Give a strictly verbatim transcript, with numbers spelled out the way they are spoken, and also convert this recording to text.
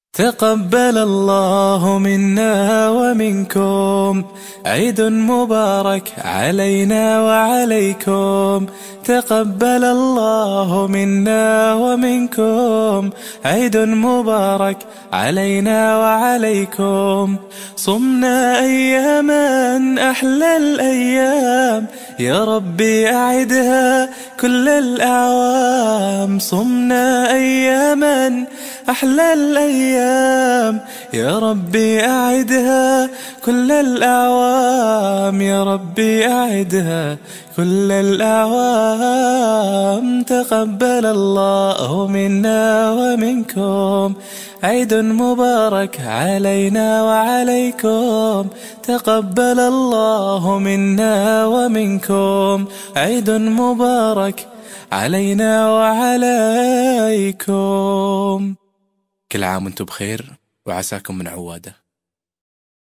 تقبل الله منا ومنكم، عيد مبارك علينا وعليكم. تقبل الله منا ومنكم، عيد مبارك علينا وعليكم. صمنا أياما أحلى الأيام، يا ربي أعدها كل الأعوام. صمنا أياما أحلى الأيام، يا ربي أعدها كل الأعوام. يا ربي أعدها كل الأعوام. تقبل الله منا ومنكم، عيد مبارك علينا وعليكم. تقبل الله منا ومنكم، عيد مبارك علينا وعليكم. كل عام وانتم بخير وعساكم من عوادة.